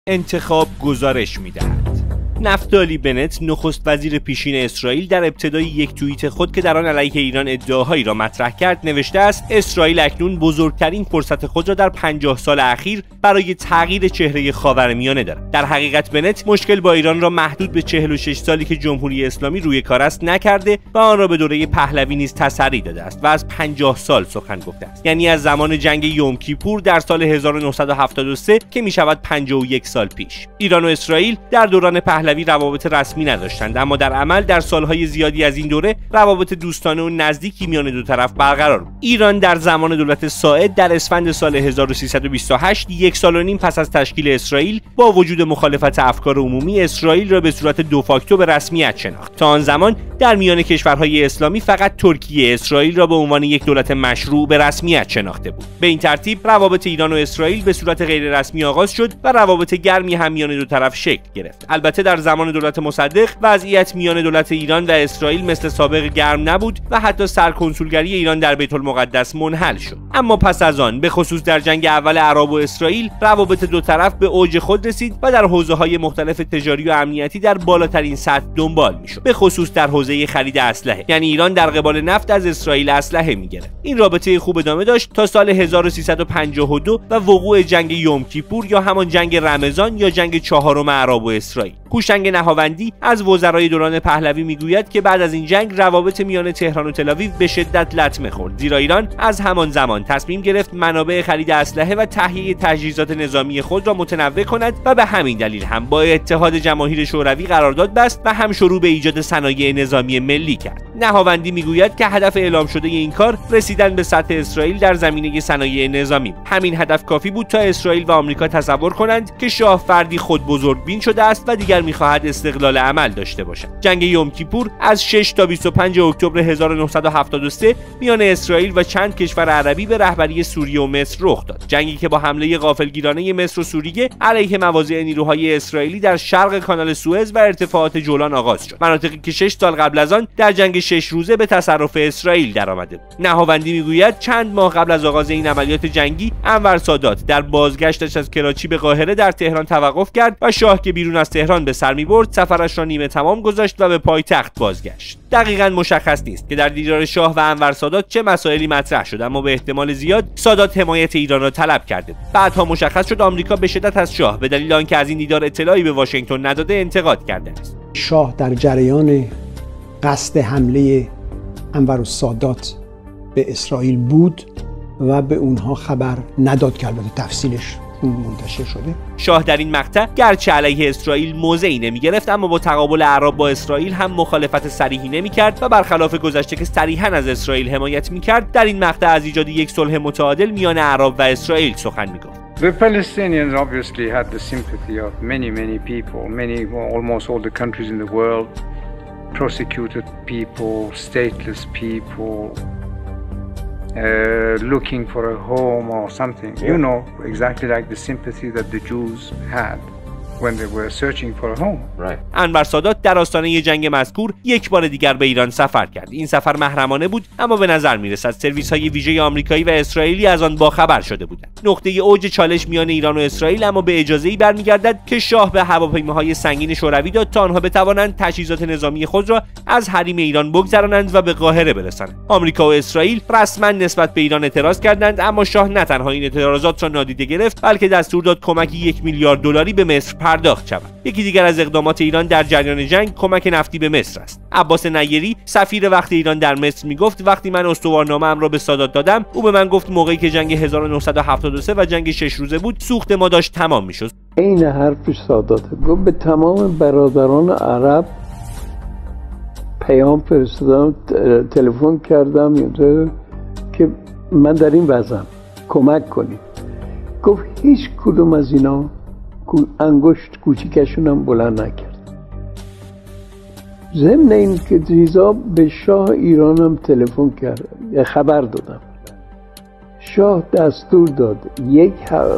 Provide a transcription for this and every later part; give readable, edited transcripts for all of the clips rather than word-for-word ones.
انتخاب گزارش می‌دهد. نفتالی بنت، نخست وزیر پیشین اسرائیل، در ابتدای یک توییت خود که در آن علیه ایران ادعاهایی را مطرح کرد نوشته است: اسرائیل اکنون بزرگترین فرصت خود را در 50 سال اخیر برای تغییر چهره خاورمیانه دارد. در حقیقت بنت مشکل با ایران را محدود به 46 سالی که جمهوری اسلامی روی کار است نکرده و آن را به دوره پهلوی نیز تسری داده است و از 50 سال سخن گفته است، یعنی از زمان جنگ یوم کیپور در سال 1973 که میشود 51 سال پیش. ایران و اسرائیل در دوران پهلوی روابط رسمی نداشتند، اما در عمل در سالهای زیادی از این دوره روابط دوستانه و نزدیکی میان دو طرف برقرار بود. ایران در زمان دولت ساعد در اسفند سال 1328، 1 سال و نیم پس از تشکیل اسرائیل، با وجود مخالفت افکار عمومی، اسرائیل را به صورت دو فاکتو به رسمیت شناخت. تا آن زمان در میان کشورهای اسلامی فقط ترکیه اسرائیل را به عنوان یک دولت مشروع به رسمیت شناخته بود. به این ترتیب روابط ایران و اسرائیل به صورت غیر رسمی آغاز شد و روابط گرمی هم میان دو طرف شکل گرفت. البته در زمان دولت مصدق وضعیت میان دولت ایران و اسرائیل مثل سابق گرم نبود و حتی سرکنسولگری ایران در بیت المقدس منحل شد. اما پس از آن، به خصوص در جنگ اول عرب و اسرائیل، روابط دو طرف به اوج خود رسید و در حوزه‌های مختلف تجاری و امنیتی در بالاترین سطح دنبال می‌شد، به خصوص در حوزه خرید اسلحه. یعنی ایران در قبال نفت از اسرائیل اسلحه می‌گرفت. این رابطه خوب ادامه داشت تا سال 1352 و وقوع جنگ یوم کیپور یا همان جنگ رمضان یا جنگ چهارم عرب و اسرائیل. هوشنگ نهاوندی از وزرای دوران پهلوی میگوید که بعد از این جنگ روابط میان تهران و تل‌آویو به شدت لطمه خورد، زیرا ایران از همان زمان تصمیم گرفت منابع خرید اسلحه و تهیه تجهیزات نظامی خود را متنوع کند و به همین دلیل هم با اتحاد جماهیر شوروی قرارداد بست و هم شروع به ایجاد صنایع نظامی ملی کرد. نهاوندی میگوید که هدف اعلام شده این کار رسیدن به سطح اسرائیل در زمینه صنایع نظامی. همین هدف کافی بود تا اسرائیل و آمریکا تصور کنند که شاه فردی خود بزرگبین شده است و دیگر میخواهد استقلال عمل داشته باشد. جنگ یوم کیپور از 6 تا 25 اکتبر 1973 میان اسرائیل و چند کشور عربی به رهبری سوریه و مصر رخ داد. جنگی که با حمله غافلگیرانه مصر و سوریه علیه مواضع نیروهای اسرائیلی در شرق کانال سوئز و ارتفاعات جولان آغاز شد، مناطقی که 6 سال قبل از آن در جنگ 6 روزه به تصرف اسرائیل درآمده بود. نهاوندی میگوید چند ماه قبل از آغاز این عملیات جنگی، انور سادات در بازگشتش از کراچی به قاهره در تهران توقف کرد و شاه که بیرون از تهران به سر می‌برد، سفرش را نیمه تمام گذاشت و به پایتخت بازگشت. دقیقاً مشخص نیست که در دیدار شاه و انور سادات چه مسائلی مطرح شد، اما به احتمال زیاد سادات حمایت ایران را طلب کرده بود. بعدها مشخص شد آمریکا به شدت از شاه به دلیل آنکه از این دیدار اطلاعی به واشنگتن نداده انتقاد کرده است. شاه در جریان قصد حمله انور سادات به اسرائیل بود و به اونها خبر نداد که البته تفصیلش منتشر شده. شاه در این مقطع گرچه علیه اسرائیل موضعی نمی‌گرفت، اما با تقابل اعراب با اسرائیل هم مخالفت صریحی نمی‌کرد و برخلاف گذشته که صریحاً از اسرائیل حمایت می‌کرد، در این مقطع از ایجاد یک صلح متعادل میان اعراب و اسرائیل سخن می‌گفت. The Palestinians obviously had the sympathy of many people, almost all the countries in the world, prosecuted people, stateless people, looking for a home or something. You know, exactly like the sympathy that the Jews had when they were searching for a home. Right. انور سادات در آستانه جنگ مذکور یک بار دیگر به ایران سفر کرد. این سفر محرمانه بود، اما به نظر می‌رسد سرویس‌های ویژه آمریکایی و اسرائیلی از آن باخبر شده بودند. نقطه اوج چالش میان ایران و اسرائیل اما به اجازه‌ای برمیگردد که شاه به هواپیماهای سنگین شوروی داد تا آنها بتوانند تجهیزات نظامی خود را از حریم ایران بگذرانند و به قاهره برسانند. آمریکا و اسرائیل رسما نسبت به ایران اعتراض کردند، اما شاه نه تنها این اعتراضات را نادیده گرفت، بلکه دستور داد کمکی 1 میلیارد دلاری به مصر پرداخت شود. یکی دیگر از اقدامات ایران در جریان جنگ کمک نفتی به مصر است. عباس نیری، سفیر وقت ایران در مصر، میگفت وقتی من استوارنامه‌ام را به سادات دادم، او به من گفت موقعی که جنگ 1973 و جنگ 6 روزه بود، سوخت ما داشت تمام میشد. این حرف سادات گفت به تمام برادران عرب پیام فرستادم، تلفن کردم که من در این وضعم کمک کنید. گفت هیچ کدوم از اینا انگشت کوچیکشون هم بلند نکرد. ضمن این که چیزا به شاه ایران هم تلفن کرد، خبر دادم. شاه دستور داد یک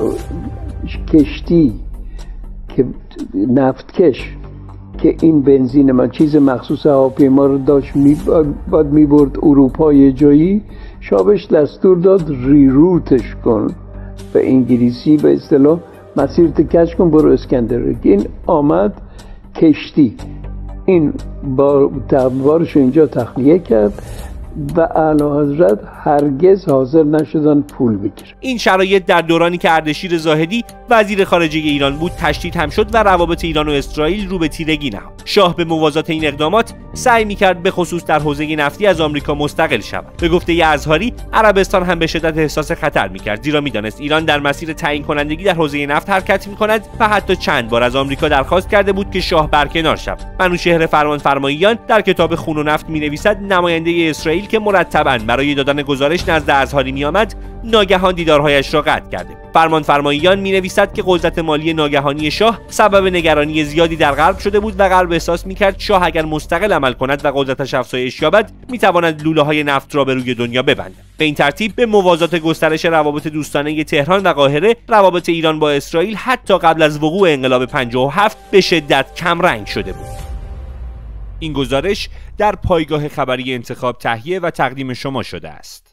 کشتی که نفتکش که این بنزین من چیز مخصوص هواپیما رو داشت باید میبرد اروپا یه جایی، شاه بهش دستور داد ریروتش کن، به انگلیسی به اصطلاح مسیر کش کن برو اسکندریه. این آمد کشتی، این بارش اینجا تخلیه کرد و اعلیحضرت هرگز حاضر نشدن پول بگیرن. این شرایط در دورانی که اردشیر زاهدی وزیر خارجه ایران بود تشدید هم شد و روابط ایران و اسرائیل رو به تیرگی نهاد. شاه به موازات این اقدامات سعی می‌کرد به خصوص در حوزه نفتی از آمریکا مستقل شود. به گفته ازهاری عربستان هم به شدت احساس خطر می‌کرد، زیرا می‌دانست ایران در مسیر تعیین کنندگی در حوزه نفت حرکت می‌کند و حتی چند بار از آمریکا درخواست کرده بود که شاه برکنار شود. منوچهر فرمانفرماییان در کتاب خون و نفت می‌نویسد نماینده اسرائیل که مرتباً برای دادن گزارش نزد ازهاری می‌آمد ناگهان دیدارهایش را قطع کرده. فرمانفرماییان می‌نویسد که قدرت مالی ناگهانی شاه سبب نگرانی زیادی در غرب شده بود و غرب احساس می‌کرد شاه اگر مستقل عمل کند و قدرتش افزایش یابد می‌تواند لوله‌های نفت را به روی دنیا ببندد. به این ترتیب به موازات گسترش روابط دوستانه تهران و قاهره، روابط ایران با اسرائیل حتی قبل از وقوع انقلاب 57 به شدت کمرنگ شده بود. این گزارش در پایگاه خبری انتخاب تهیه و تقدیم شما شده است.